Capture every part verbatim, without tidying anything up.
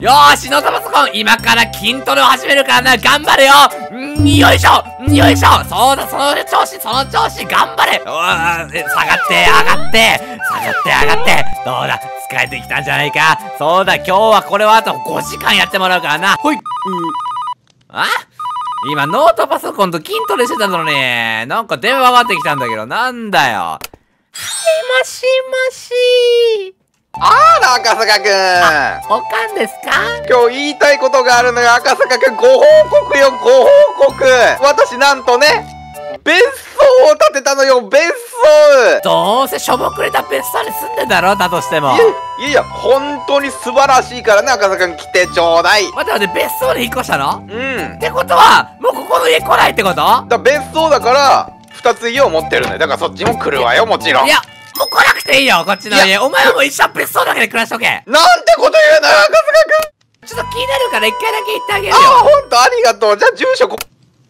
よーし、ノートパソコン、今から筋トレを始めるからな、頑張れよ。んー、よいしょよいしょ。そうだ、その調子、その調子、頑張れ。うわー、下がって、上がって、下がって、上がって。どうだ、疲れてきたんじゃないか。そうだ、今日はこれはあとごじかんやってもらうからな。ほい。うあ今、ノートパソコンと筋トレしてたのに、なんか電話がかってきたんだけど、なんだよ。はい、もしもしあら、赤坂くん。 おかんですか？ 今日言いたいことがあるのよ、赤坂くん。ご報告よ、ご報告。私なんとね、別荘を建てたのよ、別荘。 どうせしょぼくれた別荘に住んでんだろ、だとしても。 いやいやいや、本当に素晴らしいからね、赤坂くん来てちょうだい。 待って待って、別荘に引っ越したの？ うん。 ってことは、もうここの家来ないってこと？ だ別荘だから、二つ家を持ってるのよ。だからそっちも来るわよ、もちろん。 いや、もう来なくていいよ、こっちの家。お前はもう一生別荘だけで暮らしとけ。 なんてこと言うのよ、赤坂くん。 ちょっと気になるから一回だけ言ってあげるよ。 ああ、ほんとありがとう。じゃあ住所こ。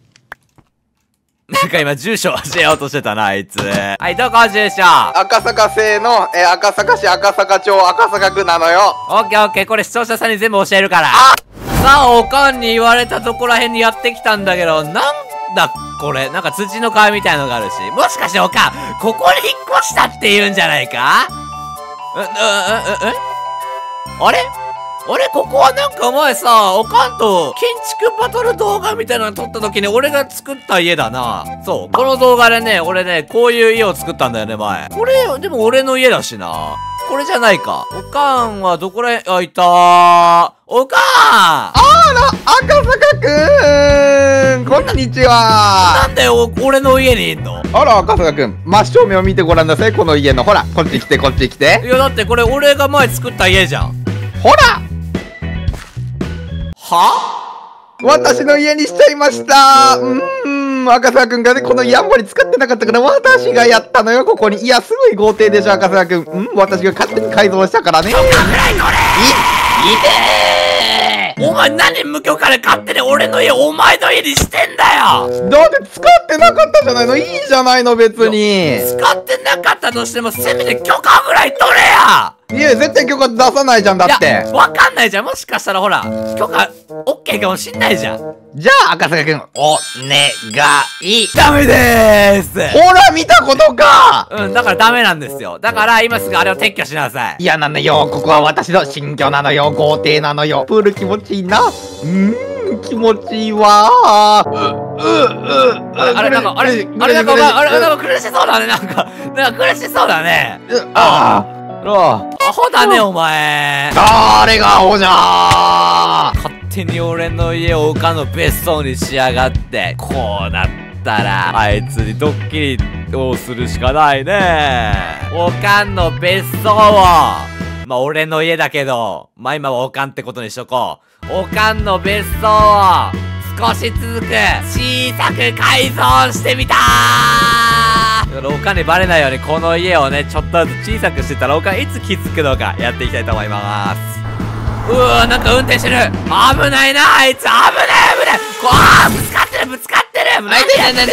なんか今住所教えようとしてたな、あいつ。はい、どこ住所？ 赤坂製の、えー、赤坂市赤坂町赤坂区なのよ。 オッケーオッケー、これ視聴者さんに全部教えるから。さあ、おかんに言われたとこらへんにやってきたんだけど、なんだこれ、なんか土の皮みたいのがあるし。もしかしておかん、ここに引っ越したって言うんじゃないか？う、う、う、う、うあれあれここはなんか前さ、おかんと建築バトル動画みたいなの撮った時に俺が作った家だな。そう。この動画でね、俺ね、こういう家を作ったんだよね、前。これ、でも俺の家だしな。これじゃないか。おかんはどこらへん、あ、いたー。おかんあら、赤坂くーん。こんにちは。 なんでお俺の家にいんの？ あら、赤坂くん。真正面を見てごらんなさい、この家の。ほら、こっち来て、こっち来て。 いや、だってこれ俺が前作った家じゃん。 ほらは？ 私の家にしちゃいました。うーん、赤坂くんがね、この家あんまり使ってなかったから私がやったのよ、ここに。いや、すごい豪邸でしょ、赤坂くん。うん、私が勝手に改造したからね。 許可ぐらいこれい、いてー。お前何無許可で勝手に俺の家お前の家にしてんだよ。 だって使ってなかったじゃないの。いいじゃないの、別に。 使ってなかったとしてもせめて許可ぐらい取れや。 いや、絶対許可出さないじゃん、だって。 わかんないじゃん。もしかしたらほら、許可、オッケーかもしんないじゃん。 じゃあ、赤坂くん、お願い。 ダメでーす。 ほら、見たことか。 うん、だからダメなんですよ。だから今すぐあれを撤去しなさい。 いやなのよ、ここは私の新居なのよ、豪邸なのよ。プール気持ちいいな。うーん、気持ちいいわー。う、う、う、 あれ、なんか、あれ、あれ、なんか、あれ、なんか苦しそうだね、なんか、なんか苦しそうだね。 ああ。 アホだね、お前。 誰がアホじゃー。 勝手に俺の家をおかんの別荘にしやがって。こうなったら、あいつにドッキリをするしかないね。おかんの別荘を、まあ、俺の家だけど、まあ、今はおかんってことにしとこう。おかんの別荘を、少しずつ小さく改造してみたー。だからおかんにバレないようにこの家をね、ちょっとずつ小さくしてたらおかんいつ気づくのかやっていきたいと思います。うわー、なんか運転してる。危ないな、あいつ。危ない危ない。こわー、ぶつかってるぶつかってる。何やってんの何や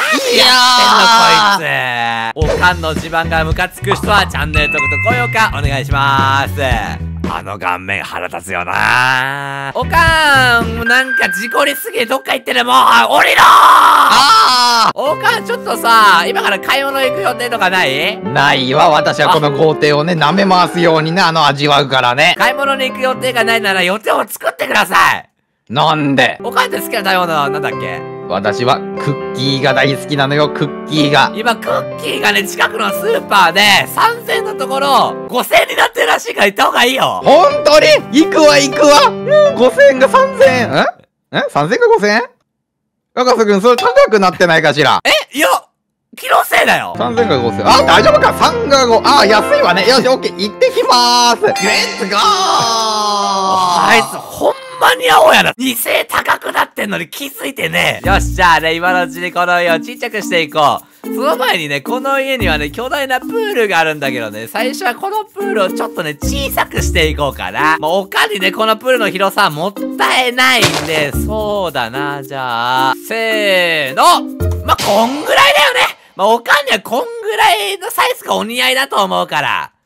ってんのこいつ。おかんの地盤がムカつく人はチャンネル登録と高評価お願いします。あの顔面腹立つよな。おかん、なんか事故りすぎてどっか行ってる。もう降りろー。あー、おかんちょっとさ、今から買い物行く予定とかない？ ないわ。私はこの豪邸をね、舐め回すようにね、あの味わうからね。 買い物に行く予定がないなら予定を作ってください。 なんで？ おかんって好きな食べ物はなんだっけ？ 私はクッキーが大好きなのよ、クッキーが。 今クッキーがね、近くのスーパーでさんぜんえんのところごせんえんになってるらしいから行った方がいいよ。 ほんとに？行くわ行くわ。うん、ごせんえんがさんぜんえん。んえ ?さんぜんえんがごせんえん？赤瀬くん、それ高くなってないかしら？ えいや、気のせいだよ。 さんぜんえんがごせんえん。あ、大丈夫か？ さん がご。あ、安いわね。よし、オッケー。行ってきまーす。レッツゴー。 あいつ、ほんまにアホやな。にせい高くなってんのに気づいてねえ。よし、じゃあね、今のうちにこの家をちっちゃくしていこう。その前にね、この家にはね、巨大なプールがあるんだけどね、最初はこのプールをちょっとね、小さくしていこうかな。まあ、おかにね、このプールの広さはもったいないんで、そうだな、じゃあ、せーの。まあ、こんぐらいだよね。まあ、おかんにはこんぐらいのサイズがお似合いだと思うから。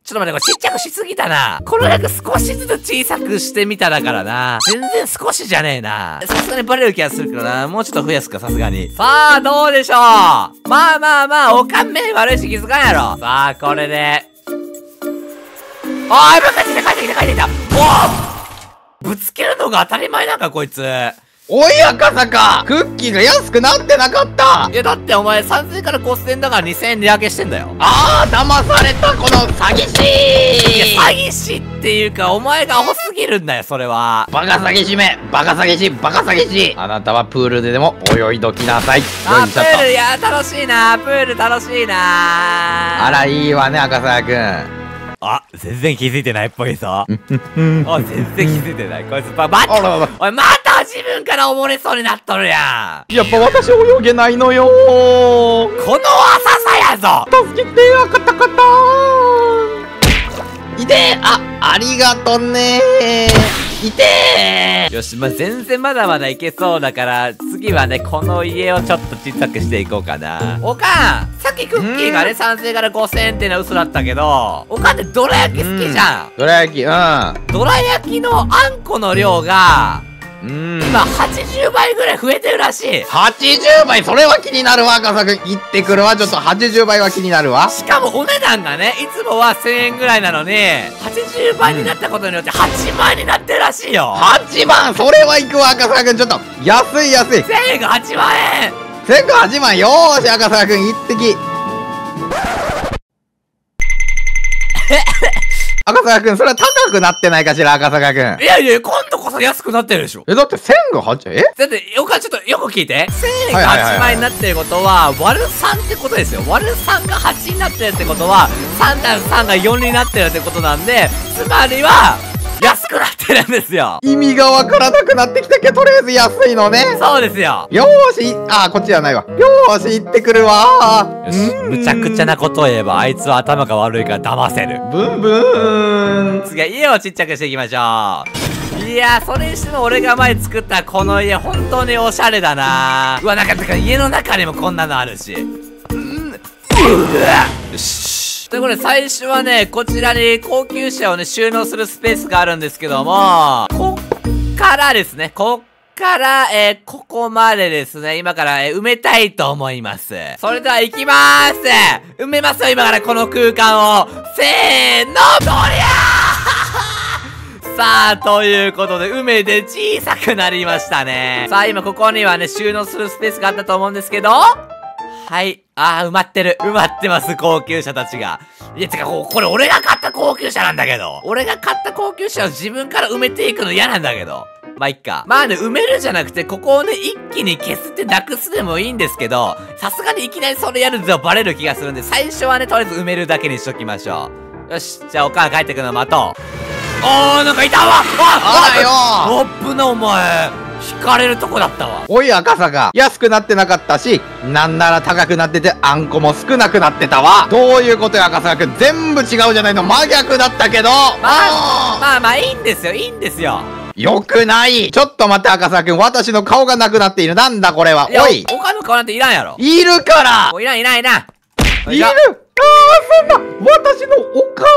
ちょっと待って、これちっちゃくしすぎたな。この役少しずつ小さくしてみただからな。全然少しじゃねえな。さすがにバレる気がするけどな。もうちょっと増やすか、さすがに。さあ、どうでしょう。まあまあまあ、おかん目悪いし気づかんやろ。さあ、これで。おーい、ぶっかついて帰ってきて帰ってきた。おーぶつけるのが当たり前なんか、こいつ。 おい赤坂、クッキーが安くなってなかった。 いやだってお前さんぜんえんからごせんえんだからにせんえん値上げしてんだよ。 ああ騙されたこの詐欺師。 いや詐欺師っていうかお前がアホすぎるんだよそれは。 バカ詐欺師め、バカ詐欺師、バカ詐欺師。あなたはプールででも泳いどきなさい。 あプール、いや楽しいな、プール楽しいな。 あらいいわね赤坂くん。 あ、全然気づいてないっぽいぞ。あ、全然気づいてない。こいつ、ま、待って、おい、また自分から溺れそうになっとるやん。 やっぱ私泳げないのよ。 この浅さやぞ。 助けて、赤たかた。いて、あ、ありがとねー。いてー。 よし、まあ、全然まだまだいけそうだから、次はね、この家をちょっと小さくしていこうかな。おかん、さっきクッキーがね、さんぜんえんからごせんえんっていうのは嘘だったけど、おかんってどら焼き好きじゃん。 どら焼き、うん。 どら焼きのあんこの量が、 うん、 今はちじゅうばいぐらい増えてるらしい。 はちじゅうばい、それは気になるわ赤坂くん。行ってくるわ。ちょっとはちじゅうばいは気になるわ。 しかもお値段がね、いつもはせんえんぐらいなのにはちじゅうばいになったことによってはちまんになってるらしいよ。 はちまん、それは行くわ赤坂くん。ちょっと安い安い。 せんえんがはちまんえん、 せんがはちまん。よーし赤坂くん行ってき。赤坂くん、それは高くなってないかしら赤坂くん。 いやいや、今度こそ安くなってるでしょ。 え、だってせんがはち、えだって、よか、ちょっとよく聞いて。せんえんがはちまんになってることは、割るさんってことですよ。割るさんがはちになってるってことは、さんたすさんがよんになってるってことなんで、つまりは、安くなってるんですよ。 意味がわからなくなってきたけど、とりあえず安いのね。 そうですよ。 よーし、あー、こっちじゃないわ。よーし、行ってくるわー。 よし、むちゃくちゃなことを言えば、あいつは頭が悪いから騙せる。 ブンブーン。 次は家をちっちゃくしていきましょう。いやー、それにしても俺が前作ったこの家、本当におしゃれだなー。うわ、なんか、てか家の中にもこんなのあるし。うん、うわよし。ということで、最初はね、こちらに高級車をね、収納するスペースがあるんですけども、こっからですね、こっから、えー、ここまでですね、今から、えー、埋めたいと思います。それでは行きまーす。埋めますよ、今からこの空間を。せーの、どりゃーさあ、ということで、梅で小さくなりましたね。さあ、今ここにはね、収納するスペースがあったと思うんですけど、はい。あー、埋まってる。埋まってます、高級車たちが。いや、てか、これ俺が買った高級車なんだけど。俺が買った高級車を自分から埋めていくの嫌なんだけど。まあ、いっか。まあね、埋めるじゃなくて、ここをね、一気に消すってなくすでもいいんですけど、さすがにいきなりそれやるとバレる気がするんで、最初はね、とりあえず埋めるだけにしときましょう。よし、じゃあお母帰ってくるの待とう。おー、なんかいたわ。 あらよー。おっぶな、お前。引かれるとこだったわ。 おい赤坂、安くなってなかったし、なんなら高くなっててあんこも少なくなってたわ。どういうことよ赤坂くん。全部違うじゃないの。真逆だったけど。まあまあまあいいんですよ、いいんですよ。 よくない。ちょっと待って赤坂くん、私の顔がなくなっている。なんだこれは。おい、 他の顔なんていらんやろ。 いるからいらんいらんいらん。 いる。ああ、そんな私のお顔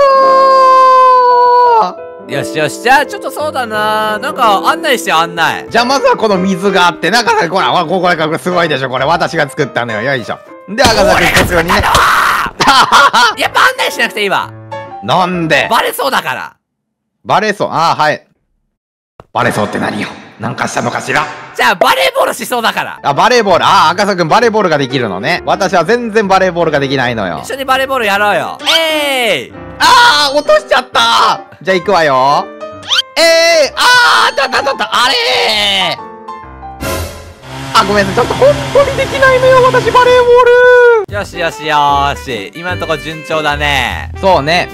が。 よしよし、じゃあちょっとそうだな、なんか案内して案内。 じゃあまずはこの水があって、なかなかこれ、これ、これ、これすごいでしょ、これ。私が作ったのよ。よいしょ。で、赤坂くん、こちらにね。 やっぱ案内しなくていいわ。 なんでバレそうだから。 バレそう。ああ、はい。バレそうって何よ。なんかしたのかしら。 じゃあバレーボールしそうだから。 あ、バレーボール。ああ、赤坂くんバレーボールができるのね。私は全然バレーボールができないのよ。 一緒にバレーボールやろうよ。えい、 ああ、落としちゃった。じゃあ行くわよ。ええー、ああ、たたたた、あれー。あ、ごめんなさい。ちょっと本当にできないのよ、私バレーボール。 よしよしよーし。今んとこ順調だね。 そうね。うん。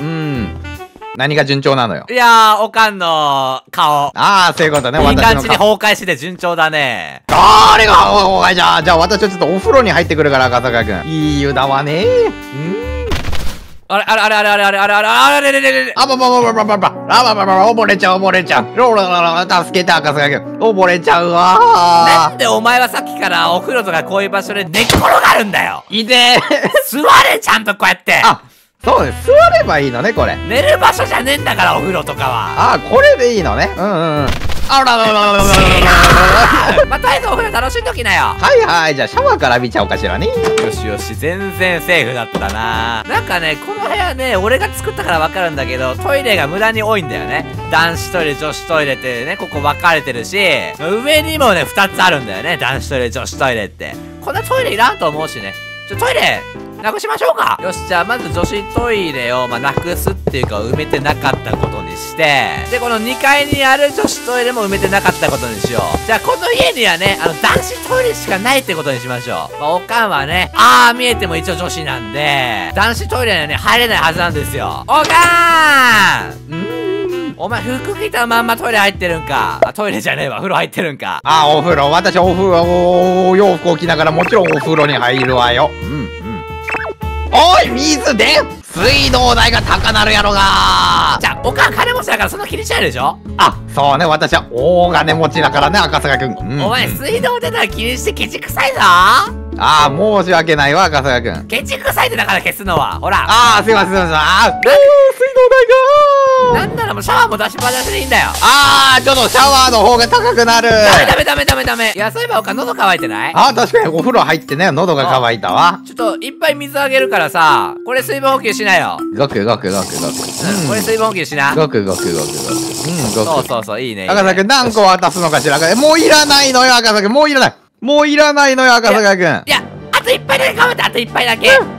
何が順調なのよ。 いやー、おかんの顔。 ああ、そういうことね。 いい感じに崩壊して順調だね。 あれが崩壊じゃあ、じゃあ私はちょっとお風呂に入ってくるから、赤坂くん。いい湯だわねー。うんあれあれあれあれあれあれあれあれあれあれあれあれあばばばばばばばあばばば溺れちゃう溺れちゃうローラララ助けて赤坂君溺れちゃうわなんでお前はさっきからお風呂とかこういう場所で寝っ転がるんだよ。 いて座れちゃんとこうやって。 あ、 そうです。座ればいいのね、これ。 寝る場所じゃねえんだから、お風呂とかは。 ああ、これでいいのね。うんうんうん。あらららららららら。 まあ、とりあえずお風呂楽しんどきなよ。 はいはい、じゃあシャワーから浴びちゃおうかしらね。 よしよし、全然セーフだったな。なんかね、この部屋ね、俺が作ったからわかるんだけど、トイレが無駄に多いんだよね。男子トイレ、女子トイレってね、ここ分かれてるし、上にもね、二つあるんだよね。男子トイレ、女子トイレって。こんなトイレいらんと思うしね。ちょ、トイレ、なくしましょうか。よし、じゃあまず女子トイレを、まあ、なくすっていうか埋めてなかったことにして、で、このにかいにある女子トイレも埋めてなかったことにしよう。じゃあこの家にはね、あの、男子トイレしかないってことにしましょう。まあ、おかんはね、あー見えても一応女子なんで、男子トイレにはね、入れないはずなんですよ。おかーんんお前服着たまんまトイレ入ってるんか。あ、トイレじゃねえわ。風呂入ってるんか。 あ、お風呂。私お風呂、お洋服を着ながらもちろんお風呂に入るわよ。うんうん。おい、水で水道代が高なるやろが。 じゃあ、おかん金持ちだからそんな気にしないでしょ。 あ、そうね。私は大金持ちだからね、赤坂くん。うん、 お前、水道出たら気にしてケチくさいぞ。 ああ、申し訳ないわ、赤坂くん。 ケチくさいってだから消すのは。ほら。 ああ、すいません、すいません。ああ、水道代が。 なんならもうシャワーも出しっぱなしでいいんだよ。 ああ、ちょっとシャワーの方が高くなる。 ダメダメダメダメダメ。いや、そういえばおかん喉乾いてない？ ああ、確かにお風呂入ってね、喉が渇いたわ。 ちょっと、いっぱい水あげるからさ、これ水分補給しなよ。 ごくごくごくごく。 うん、これ水分補給しな。 ごくごくごくごく。うん、ごく。 そうそうそう、いいね。 赤坂くん何個渡すのかしら。もういらないのよ、赤坂くん。もういらない。もういらないのよ、赤坂くん。 いや、あと一杯だけ頑張って、あと一杯だけ。 も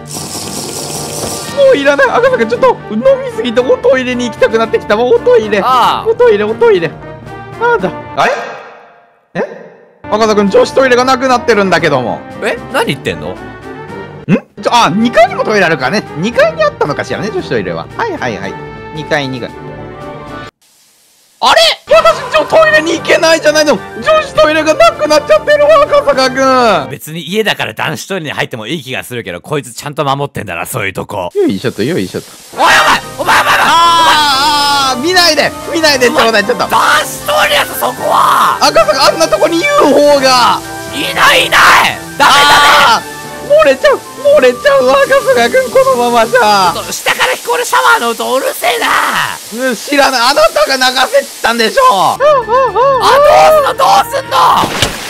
ういらない。赤坂ちょっと飲みすぎておトイレに行きたくなってきたわ。おトイレ。 ああ。 おトイレ、おトイレ。なんだ。あれえ赤坂くん、女子トイレがなくなってるんだけども。 え何言ってんの？ んちょ、あ、にかいにもトイレあるからね。にかいにあったのかしらね、女子トイレは。はいはいはい。にかいにかい。あれ私、ちょ、トイレに行けないじゃないの。女子トイレがなくなっちゃってるわ、赤坂くん。 別に家だから男子トイレに入ってもいい気がするけど、こいつちゃんと守ってんだな、そういうとこ。 よいしょっと、よいしょっと。 おいお前お前お前お前あー、見ないで見ないでちょうだい、ちょっと。 男子トイレやぞ、そこは。 赤坂、あんなとこに ユーフォー が。 いないいないダメダメ。 漏れちゃう漏れちゃうわ、赤坂くん、このままじゃ。 下から聞こえるシャワーの音うるせえな。 うん、知らない。あなたが流せってたんでしょ。あ、 どうすんのどうすんの。あ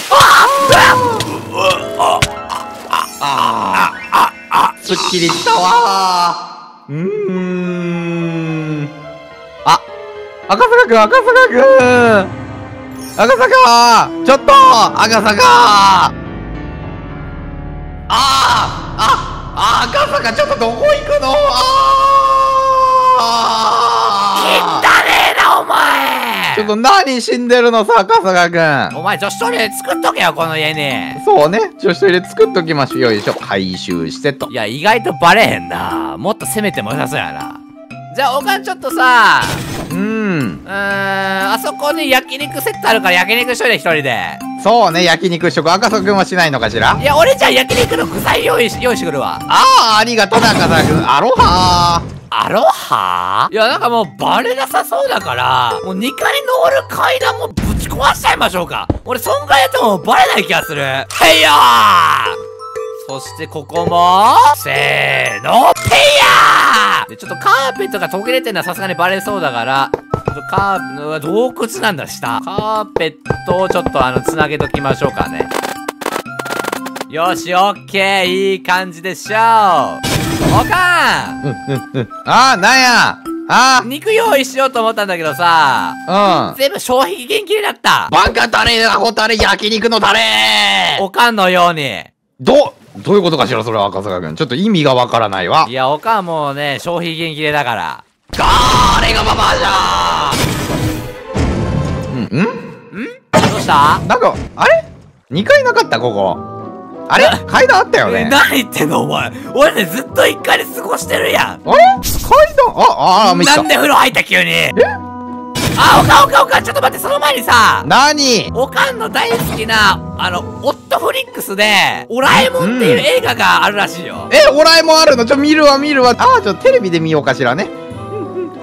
あああすっきりしたわ。うーん。あ、赤坂くん、赤坂くん。赤坂ちょっと赤坂あーああ赤坂ちょっとどこ行くの。ああ汚ねえなお前。 ちょっと何死んでるのさ、赤坂くん。 お前女子トイレ作っとけよ、この家に。 そうね、女子トイレ作っときましょう。よいしょ、回収してと。 いや、意外とバレへんな。もっと攻めてもよさそうやな。じゃあおかんちょっとさ、 うん。 うーん、あそこに焼肉セットあるから焼肉しといて、一人で。 そうね、焼肉食。赤坂くんはしないのかしら。 いや、俺じゃあ焼肉の具材用意し、用意してくるわ。 ああ、ありがとうな、赤坂くん。アロハー。 アロハいや、なんかもうバレなさそうだから、もうにかいに登る階段もぶち壊しちゃいましょうか。俺、そんぐらいやってもバレない気がする。はいよー。そしてここも、せーの、ペイヤーで、ちょっとカーペットが途切れてるのはさすがにバレそうだから、ちょっとカー、洞窟なんだ、下。カーペットをちょっとあの、つなげときましょうかね。よし、オッケー、いい感じでしょう。おかん、 うんうんうん。ああ、なんやあ肉用意しようと思ったんだけどさ、 あ、うん。 全部消費期限切れだった。 バカタレだ、ホタレ、焼肉のタレおかんのように。 ど、どういうことかしら、それは赤坂くん。ちょっと意味がわからないわ。 いや、おかんもうね、消費期限切れだから。 誰がババアじゃー。うん、んんどうしたなんか、あれ ?に 階なかったここ。あれ階段あったよね。 え、何言ってんのお前。俺ね、ずっといっかいで過ごしてるやん。 あれ階段、あ、あ、見た。 なんで風呂入った急に。 えあ、おかんおかんおかん、ちょっと待って、その前にさ、 なにおかんの大好きな、あの、オットフリックスで、オラえもんっていう映画があるらしいよ。 え、オラえもんあるの？ちょ、見るわ、見るわ。あー、ちょ、テレビで見ようかしらね。うんうん。おー、面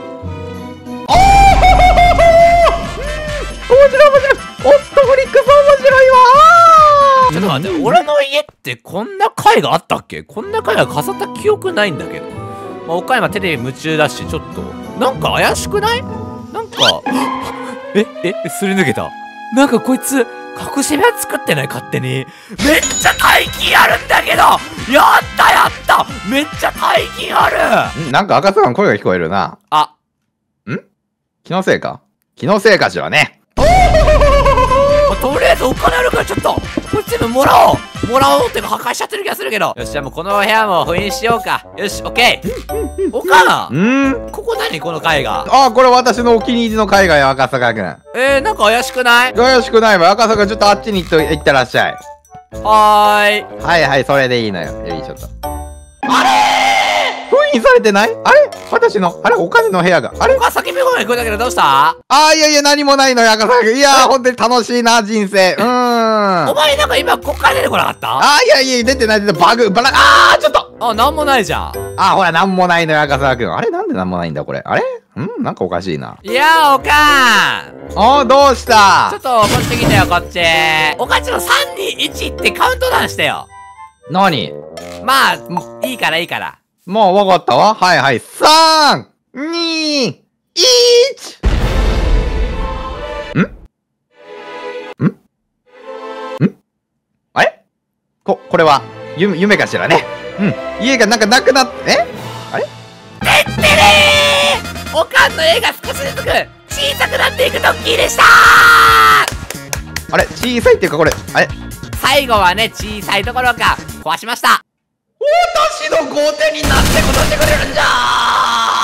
白い面白い。オットフリックス面白いわー。 ちょっと待って、俺の家ってこんな回があったっけ？こんな回が飾った記憶ないんだけど。 まあ、おか今テレビ夢中だし、ちょっとなんか怪しくない？なんかええすり抜けた。なんかこいつ隠し部屋作ってない？勝手に。めっちゃ大金あるんだけど。やったやった、めっちゃ大金ある。 んなんか赤坂の声が聞こえるな。 あ、 ん気のせいか気のせいかしらね。 とりあえずお金あるからちょっとこれ全部もらおうもらおうっていうか破壊しちゃってる気がするけど。よし、じゃあもうこの部屋も封印しようか。よし、オッケー。おかんここ何この絵画。 あ、これ私のお気に入りの海外よ、赤坂くん。 えー、なんか怪しくない？ 怪しくないわ。赤坂ちょっとあっちに行っと行ってらっしゃい。 はーい。 はいはい、それでいいのよ。よいしょと。あれー封印されてない？あれ私の、あれお金の部屋が。あれあ、叫び声聞こえたけどどうした？ あー、いやいや、何もないのよ、赤坂くん。いやー、ほんとに楽しいな、人生。うーん。 お前なんか今こっから出てこなかった？ あー、いやいや、出てない、出てない。バグ、バラ、あー、ちょっとあ、なんもないじゃん。 あー、ほら、なんもないのよ、赤坂くん。あれなんでなんもないんだ、これ。あれんなんかおかしいな。 いやー、おかあー、どうしーちょたっとこっち来てよ、こっち。おかちのさんにいちってカウントダウンしてよ。 何まあ、いいからいいから。 もうわかったわ。はいはい。さん、に、いち! んんんあれこ、これは、夢、夢かしらね。うん。家がなんかなくなっ、えあれてってれーおかんの絵が少しずつ小さくなっていくドッキリでしたー。 あれ小さいっていうかこれ、あれ最後はね、小さいところか壊しました。 私の豪邸になってことしてくれるんじゃー